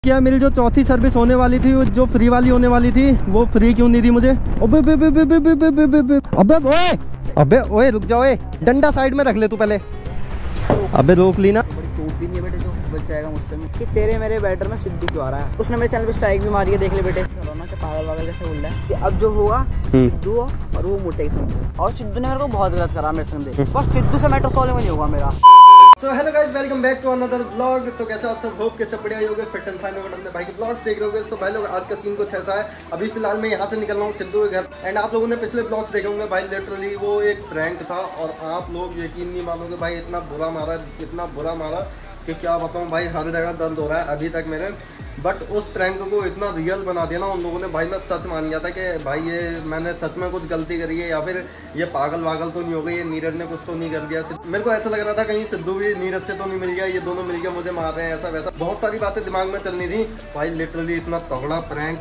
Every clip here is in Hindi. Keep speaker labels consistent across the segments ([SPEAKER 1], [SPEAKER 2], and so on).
[SPEAKER 1] क्या मेरी जो चौथी सर्विस होने वाली थी, जो फ्री वाली होने वाली थी, वो फ्री क्यों नहीं दी मुझे? अबे ओए रुक जाओ, डंडा साइड में रख ले तू पहले। अबे रोक ली ना।
[SPEAKER 2] टूट भी नहीं है बेटे, जो बच जाएगा मुझसे कि तेरे मेरे बैटर में सिद्धू क्यों आ रहा है। उसने मेरे चैनल पे स्ट्राइक भी मारी है, देख ले बेटे। पागल वागल कैसे बोल रहा है कि अब जो हुआ सिद्धू और वो मोटे के संग, और सिद्धू ने मेरे को बहुत गलत करा मेरे संग। बस सिद्धू से मैटर सॉल्व नहीं होगा मेरा।
[SPEAKER 1] So hello guys, welcome back to another vlog. तो कैसे आप सब, होप के सब बढ़िया होगे, फिट एंड फाइन होगा। अपने भाई के व्लॉग्स देख रहे होगे। सो भाई लोग, आज का सीन कुछ ऐसा है। अभी फिलहाल मैं यहाँ से निकल रहा हूँ सिद्धू के घर। एंड आप लोगों ने पिछले व्लॉग्स देखे होंगे भाई, लिटरली वो एक प्रैंक था। और आप लोग यकीन नहीं मानोगे भाई, इतना बुरा मारा, इतना बुरा मारा कि क्या बताऊँ भाई, हर जगह दर्द हो रहा है अभी तक मेरे। बट उस प्रैंक को इतना रियल बना दिया ना उन लोगों ने भाई, मैं सच मान गया था कि भाई ये मैंने सच में कुछ गलती करी है, या फिर ये पागल वागल तो नहीं हो गई, ये नीरज ने कुछ तो नहीं कर दिया। मेरे को ऐसा लग रहा था कहीं सिद्धू भी नीरज से तो नहीं मिल गया, ये दोनों मिल गया मुझे मार रहे हैं, ऐसा वैसा बहुत सारी बातें दिमाग में चलनी थी भाई। लिटरली इतना तगड़ा प्रैंक।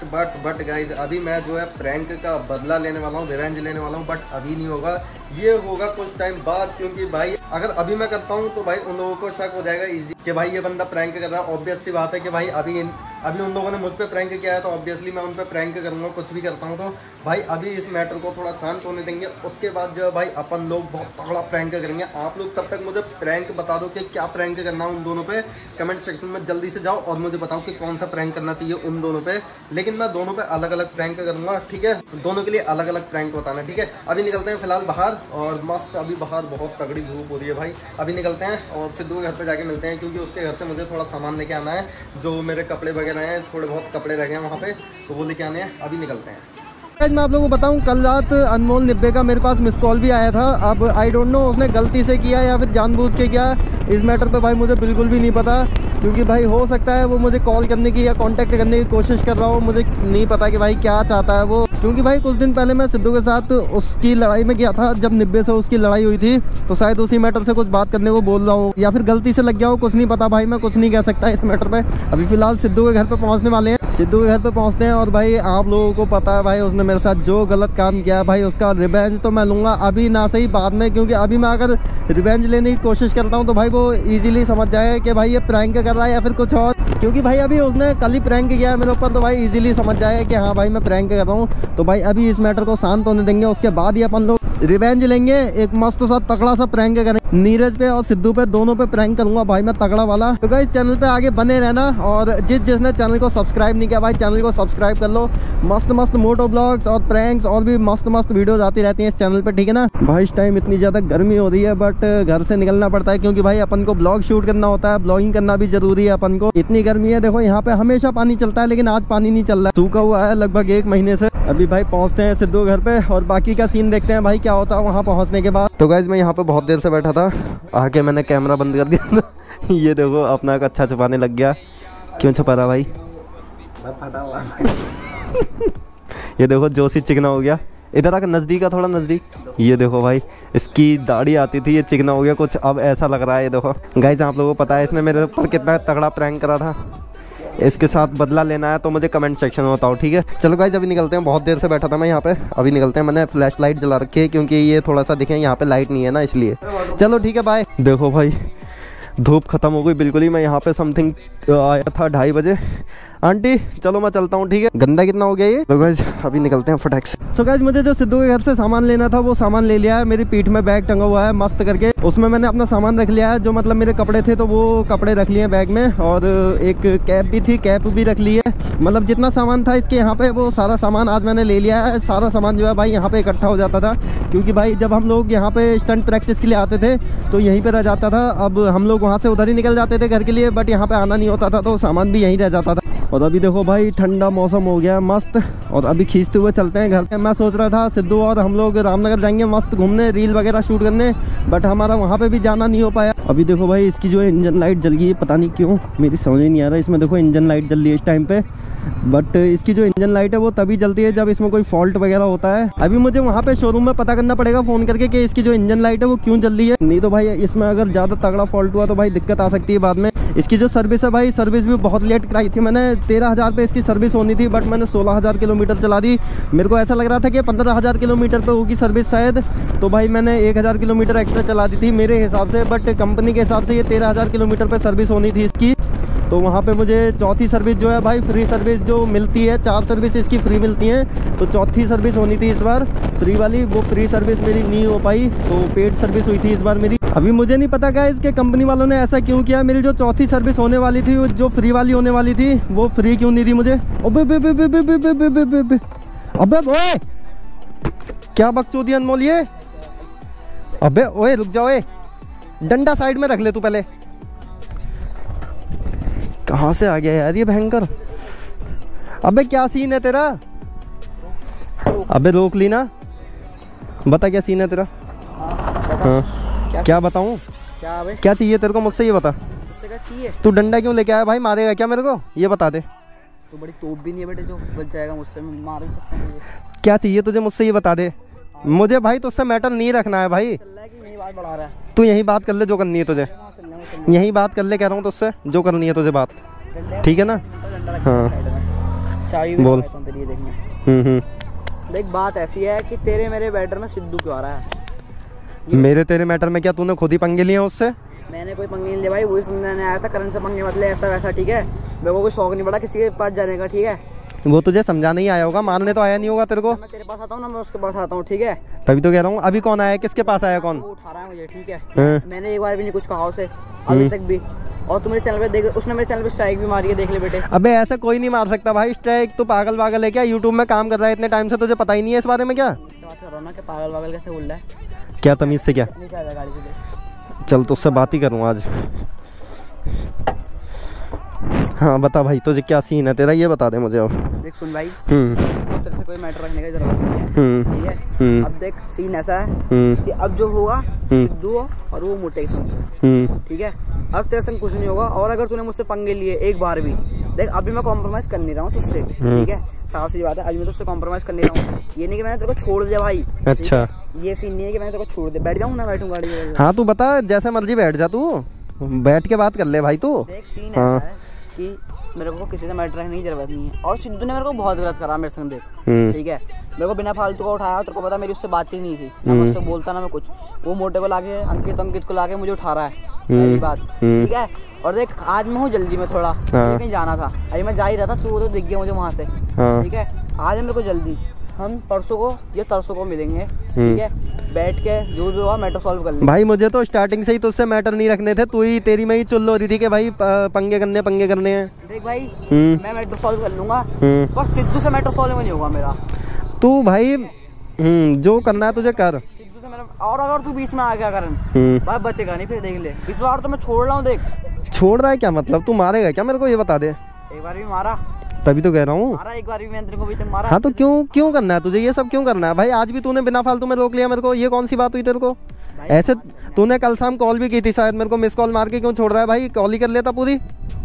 [SPEAKER 1] बट गाइज, अभी मैं जो है प्रैंक का बदला लेने वाला हूँ, रिवेंज लेने वाला हूँ। बट अभी नहीं होगा, ये होगा कुछ टाइम बाद। क्योंकि भाई अगर अभी मैं करता हूँ तो भाई उन लोगों को शक हो जाएगा इजी कि भाई ये बंदा प्रैंक कर रहा है। ऑब्वियस सी बात है कि भाई अभी उन लोगों ने मुझ पे प्रैंक किया है, तो ऑब्वियसली मैं उन पे प्रैंक करूँगा। कुछ भी करता हूँ तो भाई अभी इस मैटर को थोड़ा शांत होने देंगे। उसके बाद जो है भाई अपन लोग बहुत तगड़ा प्रैंक करेंगे। आप लोग तब तक मुझे प्रैंक बता दो कि क्या प्रैंक करना है उन दोनों पे। कमेंट सेक्शन में जल्दी से जाओ और मुझे बताओ कि कौन सा प्रैंक करना चाहिए उन दोनों पे। लेकिन मैं दोनों पे अलग अलग प्रैंक करूँगा, ठीक है? दोनों के लिए अलग अलग प्रैंक बताना, ठीक है? अभी निकलते हैं फिलहाल बाहर, और मस्त अभी बाहर बहुत तगड़ी धूप हो रही है भाई। अभी निकलते हैं और सिद्धू के घर पे जाके मिलते हैं, क्योंकि उसके घर से मुझे थोड़ा सामान लेके आना है। जो मेरे कपड़े वगैरह हैं, थोड़े बहुत कपड़े रह गए हैं वहाँ पे, तो वो लेके आने हैं। अभी निकलते हैं। मैं आप लोगों को बताऊं, कल रात अनमोल निब्बे का मेरे पास मिस कॉल भी आया था। अब आई डोंट नो उसने गलती से किया या फिर जानबूझ के किया, इस मैटर पे भाई मुझे बिल्कुल भी नहीं पता। क्योंकि भाई हो सकता है वो मुझे कॉल करने की या कांटेक्ट करने की कोशिश कर रहा हो, मुझे नहीं पता कि भाई क्या चाहता है वो। क्योंकि भाई कुछ दिन पहले मैं सिद्धू के साथ उसकी लड़ाई में गया था, जब निब्बे से उसकी लड़ाई हुई थी, तो शायद उसी मैटर से कुछ बात करने को बोल रहा हूँ, या फिर गलती से लग गया हो, कुछ नहीं पता भाई, मैं कुछ नहीं कह सकता इस मैटर पे। अभी फिलहाल सिद्धू के घर पे पहुँचने वाले हैं, सिद्धू के घर पे पहुँचते हैं। और भाई आप लोगों को पता है भाई, उसने मेरे साथ जो गलत काम किया भाई, उसका रिवेंज तो मैं लूँगा, अभी ना सही बाद में। क्योंकि अभी मैं अगर रिवेंज लेने की कोशिश करता हूँ तो भाई वो इजीली समझ जाएगा कि भाई ये प्रैंक कर रहा है या फिर कुछ और। क्योंकि भाई अभी उसने कल ही प्रैंक किया है मेरे ऊपर, तो भाई इजीली समझ जाएगा कि हाँ भाई मैं प्रैंक कर रहा हूँ। तो भाई अभी इस मैटर को शांत होने देंगे, उसके बाद ही अपन लोग रिवेंज लेंगे। एक मस्त सा तगड़ा सा प्रैंक करेंगे, नीरज पे और सिद्धू पे, दोनों पे प्रैंक करूंगा भाई मैं तगड़ा वाला। तो गाइस चैनल पे आगे बने रहना, और जिसने चैनल को सब्सक्राइब नहीं किया भाई, चैनल को सब्सक्राइब कर लो। मस्त मस्त मोटो ब्लॉग्स और प्रैंक्स और भी मस्त मस्त वीडियोस आती रहती हैं इस चैनल पे, ठीक है ना भाई? इस टाइम इतनी ज्यादा गर्मी हो रही है, बट घर से निकलना पड़ता है, क्योंकि भाई अपन को ब्लॉग शूट करना होता है, ब्लॉगिंग करना भी जरूरी है अपन को। इतनी गर्मी है, देखो यहाँ पे हमेशा पानी चलता है, लेकिन आज पानी नहीं चल रहा है, सूखा हुआ है लगभग 1 महीने से। अभी भाई पहुंचते हैं सिद्धू घर पे, और बाकी का सीन देखते हैं भाई क्या होता है वहाँ पहुँचने के बाद। तो गाइज मैं यहाँ पे बहुत देर से बैठा था, आके मैंने कैमरा बंद कर दिया। ये देखो अपना कच्छा छुपाने लग गया। क्यों छुपा रहा भाई?
[SPEAKER 2] फटा हुआ।
[SPEAKER 1] ये देखो जोशी चिकना हो गया। इधर आकर नज़दीक आ, थोड़ा नज़दीक। ये देखो भाई, इसकी दाढ़ी आती थी, ये चिकना हो गया कुछ, अब ऐसा लग रहा है। ये देखो गाइज, आप लोगों को पता है इसने मेरे ऊपर कितना तगड़ा प्रैंक करा था। इसके साथ बदला लेना है तो मुझे कमेंट सेक्शन में बताओ, ठीक है? चलो गाइज अभी निकलते हैं, बहुत देर से बैठा था मैं यहाँ पे। अभी निकलते हैं, मैंने फ्लैश लाइट जला रखी है, क्योंकि ये थोड़ा सा दिखे, यहाँ पे लाइट नहीं है ना, इसलिए। चलो ठीक है, बाय। देखो भाई धूप खत्म हो गई बिल्कुल ही। मैं यहाँ पे समथिंग आया था 2:30 बजे। आंटी चलो मैं चलता हूँ, ठीक है? गंदा कितना हो गया ये। तो गाइस अभी निकलते हैं फटाक से। सो गाइस मुझे जो सिद्धू के घर से सामान लेना था वो सामान ले लिया है। मेरी पीठ में बैग टंगा हुआ है मस्त करके, उसमें मैंने अपना सामान रख लिया है। जो मतलब मेरे कपड़े थे तो वो कपड़े रख लिए बैग में, और एक कैप भी थी, कैप भी रख ली है। मतलब जितना सामान था इसके यहाँ पे, वो सारा सामान आज मैंने ले लिया है। सारा सामान जो है भाई यहाँ पे इकट्ठा हो जाता था, क्योंकि भाई जब हम लोग यहाँ पे स्टंट प्रैक्टिस के लिए आते थे तो यहीं पे रह जाता था। अब हम लोग वहाँ से उधर ही निकल जाते थे घर के लिए, बट यहाँ पे आना नहीं होता था, तो सामान भी यहीं रह जाता था। और अभी देखो भाई ठंडा मौसम हो गया मस्त, और अभी खींचते हुए चलते हैं घर पे। मैं सोच रहा था सिद्धू और हम लोग रामनगर जाएंगे मस्त घूमने, रील वगैरह शूट करने, बट हमारा वहाँ पे भी जाना नहीं हो पाया। अभी देखो भाई इसकी जो इंजन लाइट जल गई है, पता नहीं क्यों, मेरी समझ ही नहीं आ रहा। इसमें देखो इंजन लाइट जल रही है इस टाइम पे, बट इसकी जो इंजन लाइट है वो तभी जलती है जब इसमें कोई फॉल्ट वगैरह होता है। अभी मुझे वहाँ पे शोरूम में पता करना पड़ेगा फ़ोन करके कि इसकी जो इंजन लाइट है वो क्यों जल रही है। नहीं तो भाई इसमें अगर ज़्यादा तगड़ा फॉल्ट हुआ तो भाई दिक्कत आ सकती है बाद में। इसकी जो सर्विस है भाई, सर्विस भी बहुत लेट कराई थी मैंने। 13,000 पे इसकी सर्विस होनी थी, बट मैंने 16,000 किलोमीटर चला दी। मेरे को ऐसा लग रहा था कि 15,000 किलोमीटर पे होगी सर्विस शायद, तो भाई मैंने 1,000 किलोमीटर एक्स्ट्रा चला दी थी मेरे हिसाब से, बट कंपनी के हिसाब से ये 13,000 किलोमीटर पे सर्विस होनी थी इसकी। तो वहाँ पे मुझे चौथी सर्विस जो है भाई फ्री सर्विस जो मिलती है, 4 सर्विस इसकी फ्री मिलती हैं, तो चौथी सर्विस होनी थी इस बार फ्री वाली, वो फ्री सर्विस मेरी नहीं हो पाई, तो पेड सर्विस हुई थी इस बार मेरी। अभी मुझे नहीं पता गाइस कि कंपनी वालों ने ऐसा क्यों किया, मेरी जो चौथी सर्विस होने वाली थी, जो फ्री वाली होने वाली थी, वो फ्री क्यों नहीं दी मुझे। अबे ओए क्या बकचोदी अनमोल ये। अबे ओए रुक जाओ, डंडा साइड में रख ले तू पहले। कहाँ से आ गया यार ये भयंकर। अबे क्या सीन है तेरा। अबे रोक ली ना, बता क्या सीन है तेरा। हाँ क्या बताऊं, क्या चाहिए तेरे को मुझसे, ये बता।
[SPEAKER 2] चाहिए
[SPEAKER 1] तू डंडा क्यों लेके आया भाई, मारेगा क्या मेरे को, ये बता दे।
[SPEAKER 2] तो बड़ी तोप भी नहीं है बेटे जो बच जाएगा मुझसे, मार ही सकता हूं।
[SPEAKER 1] क्या चाहिए तुझे मुझसे, ये बता दे मुझे भाई, तुझसे मैटर नहीं रखना है भाई।
[SPEAKER 2] बात बढ़ा रहा है
[SPEAKER 1] तू यहीं बात कर ले जो करनी है तुझे, यहीं बात कर ले कह रहा हूँ तुझसे, जो करनी है तुझे बात, ठीक है ना। हाँ बोल।
[SPEAKER 2] देख बात ऐसी है कि तेरे मेरे बैटर में सिद्धू क्यों आ रहा है।
[SPEAKER 1] मेरे तेरे मैटर में क्या तूने खुद ही पंगे लिए उससे।
[SPEAKER 2] मैंने कोई पंगे नहीं लिया भाई, वही समझाने आया था, करण से पंगे मतलब ऐसा वैसा, ठीक है। मेरे को कोई शौक नहीं पड़ा किसी के पास जाने का, ठीक है।
[SPEAKER 1] वो तुझे समझाने ही आया होगा, मारने तो आया नहीं होगा तेरे को।
[SPEAKER 2] मैं तेरे पास आता हूँ ना, मैं उसके पास आता हूँ, ठीक है।
[SPEAKER 1] तभी तो कह रहा हूँ, अभी कौन आया, किसके पास आया, कौन
[SPEAKER 2] वो उठा रहा है मुझे, ठीक है। मैंने एक बार भी नहीं कुछ कहा उसे अभी तक भी, और तू मेरे चैनल पे देख, उसने मेरे चैनल पे स्ट्राइक भी मारी है, देख ले बेटे।
[SPEAKER 1] अबे ऐसा कोई नहीं मार सकता भाई स्ट्राइक, तू पागल वागल है क्या, यूट्यूब में काम कर रहा है इतने टाइम से, तुझे पता ही नहीं है इस बारे में क्या।
[SPEAKER 2] बात कर रहा हूँ ना कि पागल वागल कैसे बोल रहा है,
[SPEAKER 1] क्या तमीज से, क्या
[SPEAKER 2] गाड़ी से।
[SPEAKER 1] चल तो उससे बात ही करूँ आज। हाँ बता भाई तुझे क्या सीन है तेरा, ये बता दे मुझे अब।
[SPEAKER 2] देख सुन भाई, तेरे से कोई मैटर रखने की जरूरत नहीं है, ठीक है। अब देख सीन ऐसा है कि अब जो होगा सिद्धू और वो मोटे के संग, ठीक है। अब तेरे संग कुछ नहीं होगा, और अगर तूने मुझसे पंगे लिए एक बार भी, देख अभी मैं कॉम्प्रोमाइज कर नहीं रहा हूँ तुझसे, ठीक है। साफ सी बात है, अभी मैं तुझसे कॉम्प्रोमाइज कर नहीं रहा हूँ। ये नहीं कि मैंने तेरे को छोड़ दिया भाई,
[SPEAKER 1] अच्छा
[SPEAKER 2] ये सीन नहीं है कि मैंने तेरे को छोड़ दिया। बैठ जाऊँ ना, बैठूँ गाड़ी में।
[SPEAKER 1] हाँ तू बता, जैसे मर्जी बैठ जा, तू बैठ के बात कर ले भाई तू।
[SPEAKER 2] देख सीन ऐसा है कि मेरे को किसी से मैटर रखने की जरूरत नहीं है, और सिद्धू ने मेरे को बहुत गलत करा मेरे संग, देख ठीक है। मेरे को बिना फालतू का उठाया, तेरे को पता मेरी उससे बातचीत नहीं थी ना, मैं उससे बोलता ना मैं कुछ। वो मोटे को लाके अंकित को लाके मुझे उठा रहा है, पहली बात, ठीक है। और देख आज मैं हूँ जल्दी में थोड़ा, कहीं जाना था, अभी मैं जा ही रहा था, तो दिख गया मुझे वहाँ से, ठीक है। आज मेरे को जल्दी, हम परसों को या तरसों को मिलेंगे, ठीक है। बैठ के जो हुआ मैटर सॉल्व कर लेंगे। भाई
[SPEAKER 1] मुझे तो स्टार्टिंग से ही तुझसे मैटर नहीं रखने थे, तू ही तेरी में ही चुल हो रही थी कि भाई पंगे करने हैं।
[SPEAKER 2] देख भाई मैं मैटर सॉल्व कर लूंगा, पर सिद्धू से मैटर सॉल्व नहीं होगा मेरा।
[SPEAKER 1] तू भाई जो करना है तुझे कर,
[SPEAKER 2] सिद्धू से मेरा, और अगर तू बीच में आ गया करण भाई बचेगा नहीं फिर, देख ले। इस बार तो मैं छोड़ रहा हूँ। देख
[SPEAKER 1] छोड़ रहा है क्या मतलब, तू मारेगा क्या मेरे को, ये बता दे।
[SPEAKER 2] एक बार भी मारा,
[SPEAKER 1] तभी तो कह रहा हूँ,
[SPEAKER 2] एक बार भी मैंने तेरे को भी तक मारा।
[SPEAKER 1] हाँ तो क्यों करना है तुझे, ये सब क्यों करना है भाई। आज भी तूने बिना फालतू में रोक लिया मेरे को, ये कौन सी बात हुई तेरे को। ऐसे तूने कल शाम कॉल भी की थी शायद मेरे को, मिस कॉल मार के क्यों छोड़ रहा है भाई, कॉल ही कर लेता पूरी।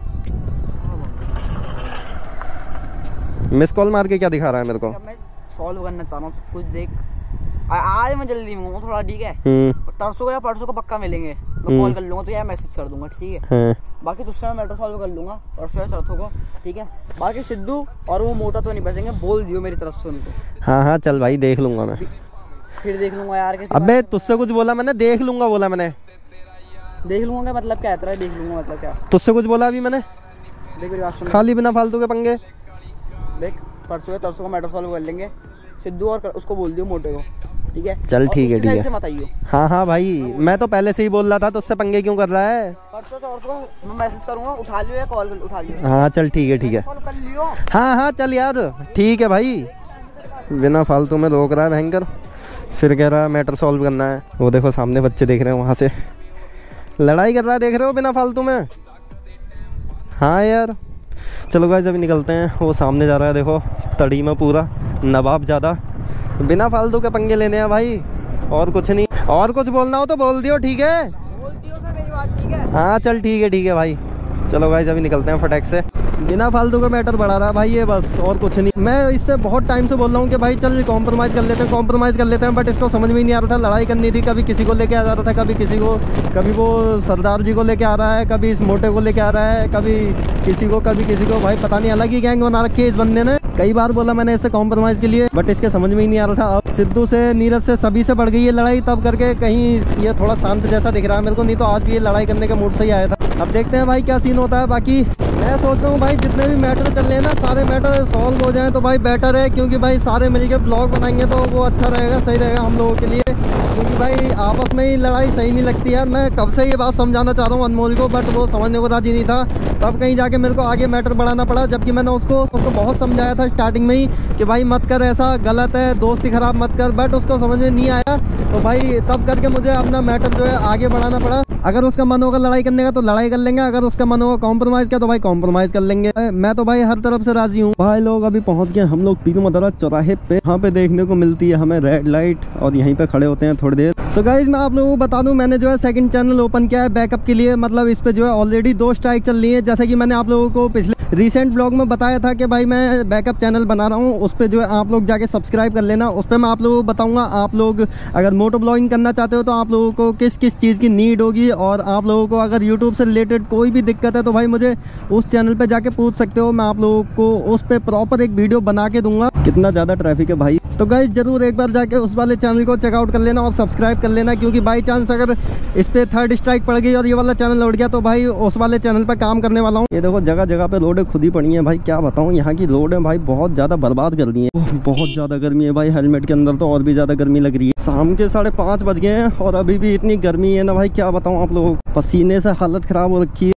[SPEAKER 1] मिस कॉल मार के क्या दिखा रहा है मेरे को।
[SPEAKER 2] मैं सॉल्व करना चाह रहा हूँ सब कुछ। देख आज मैं जल्दी में हूँ थोड़ा, ठीक है। तरसों को या परसों को पक्का मिलेंगे, मैं कॉल कर लूंगा तो या मैसेज कर दूंगा, ठीक है। बाकी तुझसे मैं मैटर सॉल्व कर लूंगा परसों या चौथों को, ठीक है। बाकी सिद्धू और वो मोटा तो नहीं बचेंगे, बोल दियो मेरी तरफ से उनको।
[SPEAKER 1] हाँ चल भाई देख लूंगा मैं,
[SPEAKER 2] फिर देख लूंगा यार।
[SPEAKER 1] अबे तुझसे कुछ बोला मैंने, देख लूंगा बोला मैंने।
[SPEAKER 2] देख लूंगा क्या मतलब, क्या है तेरा देख लूंगा मतलब क्या।
[SPEAKER 1] तुझसे कुछ बोला अभी मैंने,
[SPEAKER 2] देख मेरी बात सुन,
[SPEAKER 1] खाली बिना फालतू के पंगे।
[SPEAKER 2] देख परसों या तरसों को मैटर सॉल्व कर लेंगे, सिद्धू और उसको बोल दियो मोटे को, ठीक है।
[SPEAKER 1] चल ठीक है ठीक है,
[SPEAKER 2] मत आइयो।
[SPEAKER 1] हाँ भाई मैं तो पहले से ही बोल रहा था, तुझसे पंगे क्यों कर रहा है।
[SPEAKER 2] परसों को मैं मैसेज करूंगा, उठा लियो या कॉल उठा लियो।
[SPEAKER 1] हाँ चल ठीक है ठीक है,
[SPEAKER 2] कर लियो।
[SPEAKER 1] हाँ चल यार ठीक है भाई। बिना फालतू में रोक रहा है भयंकर, फिर कह रहा है मैटर सॉल्व करना है। वो देखो सामने बच्चे देख रहे हैं, वहाँ से लड़ाई कर रहा है, देख रहे हो बिना फालतू में। हाँ यार चलो गाइस अभी निकलते हैं, वो सामने जा रहा है देखो, तड़ी में पूरा नवाब ज़्यादा, बिना फालतू के पंगे लेने हैं भाई, और कुछ नहीं। और कुछ बोलना हो तो बोल दियो, ठीक है।
[SPEAKER 2] बोल दियो सर मेरी बात, ठीक है।
[SPEAKER 1] हाँ चल ठीक है भाई, चलो गाइस अभी निकलते हैं फटाक से। बिना फालतू का मैटर बढ़ा रहा है भाई ये, बस और कुछ नहीं। मैं इससे बहुत टाइम से बोल रहा हूँ कि भाई चल कॉम्प्रोमाइज़ कर लेते हैं, बट इसको समझ में ही नहीं आ रहा था। लड़ाई करनी थी, कभी किसी को लेके आ जा रहा था, कभी किसी को, कभी वो सरदार जी को लेके आ रहा है, कभी इस मोटे को लेके आ रहा है, कभी किसी को भाई पता नहीं, अलग ही गैंग बना रखी है इस बंदे ने। कई बार बोला मैंने इससे कॉम्प्रोमाइज़ के लिए, बट इसके समझ में ही नहीं आ रहा था। अब सिद्धू से, नीरज से, सभी से बढ़ गई है लड़ाई, तब करके कहीं ये थोड़ा शांत जैसा दिख रहा है मेरे को, नहीं तो आज भी ये लड़ाई करने के मूड से ही आया था। अब देखते हैं भाई क्या सीन होता है। बाकी मैं सोच रहा हूँ भाई जितने भी मैटर चल रहे हैं ना सारे मैटर सॉल्व हो जाएं तो भाई बेटर है, क्योंकि भाई सारे मिलके ब्लॉग बनाएंगे तो वो अच्छा रहेगा, सही रहेगा हम लोगों के लिए। क्योंकि भाई आपस में ही लड़ाई सही नहीं लगती यार। मैं कब से ये बात समझाना चाह रहा हूँ अनमोल को, बट वो समझने को राजी नहीं था। तब कहीं जाके मेरे को आगे मैटर बढ़ाना पड़ा, जबकि मैंने उसको बहुत समझाया था स्टार्टिंग में ही कि भाई मत कर, ऐसा गलत है, दोस्ती खराब मत कर, बट उसको समझ में नहीं आया। तो भाई तब करके मुझे अपना मैटर जो है आगे बढ़ाना पड़ा। अगर उसका मन होगा लड़ाई करने का तो लड़ाई कर लेंगे, अगर उसका मन होगा कॉम्प्रोमाइज का तो भाई कॉम्प्रोमाइज कर लेंगे। मैं तो भाई हर तरफ से राजी हूँ। भाई लोग अभी पहुंच गए हम लोग पीर मदरा चौराहे पे। यहाँ पे देखने को मिलती है हमें रेड लाइट और यहीं पे खड़े होते हैं थोड़ी देर। सो गाइज मैं आप लोगों को बता दूं, मैंने जो है सेकंड चैनल ओपन किया है बैकअप के लिए। मतलब इस पे जो है ऑलरेडी 2 स्ट्राइक चल रही है। जैसा कि मैंने आप लोगों को पिछले रिसेंट ब्लॉग में बताया था कि भाई मैं बैकअप चैनल बना रहा हूँ, उस पे जो है आप लोग जाके सब्सक्राइब कर लेना। उस पे मैं आप लोगों को बताऊंगा आप लोग अगर मोटो ब्लॉगिंग करना चाहते हो तो आप लोगों को किस किस चीज़ की नीड होगी, और आप लोगों को अगर यूट्यूब से रिलेटेड कोई भी दिक्कत है तो भाई मुझे उस चैनल पे जाके पूछ सकते हो। मैं आप लोगों को उस पे प्रॉपर एक वीडियो बना के दूंगा। कितना ज़्यादा ट्रैफिक है भाई। तो गाइस जरूर एक बार जाके उस वाले चैनल को चेकआउट कर लेना और सब्सक्राइब कर लेना, क्योंकि बाई चांस अगर इस पे 3rd स्ट्राइक पड़ गई और ये वाला चैनल लौट गया तो भाई उस वाले चैनल पे काम करने वाला हूँ। ये देखो जगह जगह पे रोडें खुद ही पड़ी हैं भाई, क्या बताऊँ यहाँ की रोडें भाई बहुत ज़्यादा बर्बाद कर दी है। बहुत ज़्यादा गर्मी है भाई, हेलमेट के अंदर तो और भी ज़्यादा गर्मी लग रही है। शाम के 5:30 बज गए हैं और अभी भी इतनी गर्मी है ना भाई, क्या बताऊँ आप लोगों को। पसीने से हालत ख़राब हो रखी